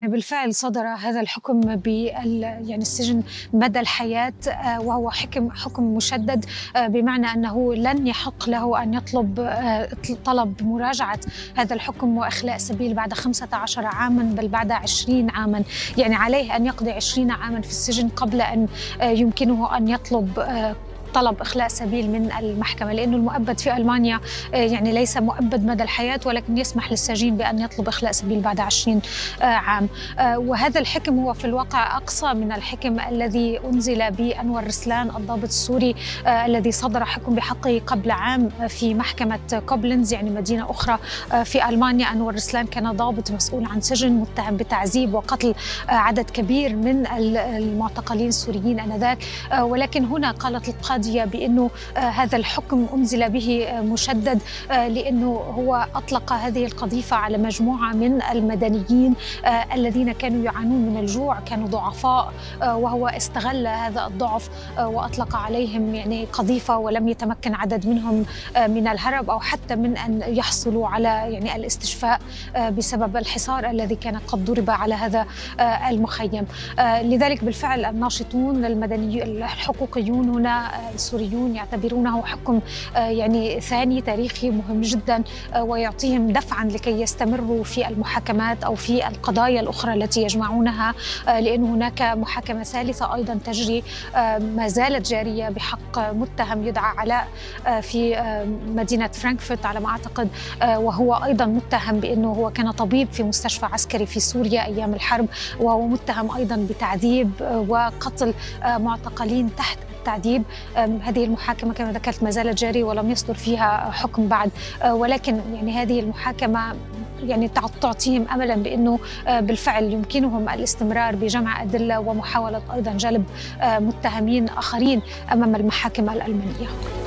بالفعل صدر هذا الحكم يعني السجن مدى الحياة، وهو حكم مشدد، بمعنى أنه لن يحق له أن يطلب طلب مراجعة هذا الحكم وإخلاء سبيل بعد 15 عاما، بل بعد 20 عاما. يعني عليه أن يقضي 20 عاما في السجن قبل أن يمكنه أن يطلب طلب إخلاء سبيل من المحكمة، لأنه المؤبد في ألمانيا يعني ليس مؤبد مدى الحياة، ولكن يسمح للسجين بأن يطلب إخلاء سبيل بعد 20 عام. وهذا الحكم هو في الواقع أقصى من الحكم الذي أنزل بأنور رسلان الضابط السوري، الذي صدر حكم بحقه قبل عام في محكمة كوبلنز، يعني مدينة أخرى في ألمانيا. أنور رسلان كان ضابط مسؤول عن سجن، متهم بتعذيب وقتل عدد كبير من المعتقلين السوريين آنذاك، ولكن هنا قالت القاضية بأنه هذا الحكم أنزل به مشدد، لأنه هو أطلق هذه القذيفة على مجموعة من المدنيين الذين كانوا يعانون من الجوع، كانوا ضعفاء، وهو استغل هذا الضعف وأطلق عليهم يعني قذيفة، ولم يتمكن عدد منهم من الهرب أو حتى من أن يحصلوا على يعني الاستشفاء بسبب الحصار الذي كان قد ضرب على هذا المخيم. لذلك بالفعل الناشطون الحقوقيون هنا السوريون يعتبرونه حكم يعني ثاني تاريخي مهم جدا، ويعطيهم دفعا لكي يستمروا في المحاكمات أو في القضايا الأخرى التي يجمعونها، لأن هناك محاكمة ثالثة أيضا تجري ما زالت جارية بحق متهم يدعى علاء في مدينة فرانكفورت على ما أعتقد، وهو أيضا متهم بأنه هو كان طبيب في مستشفى عسكري في سوريا أيام الحرب، وهو متهم أيضا بتعذيب وقتل معتقلين تحت التعذيب. هذه المحاكمة كما ذكرت ما زالت جارية ولم يصدر فيها حكم بعد، ولكن يعني هذه المحاكمة يعني تعطيهم أملا بأنه بالفعل يمكنهم الاستمرار بجمع أدلة ومحاولة أيضا جلب متهمين آخرين أمام المحاكم الألمانية.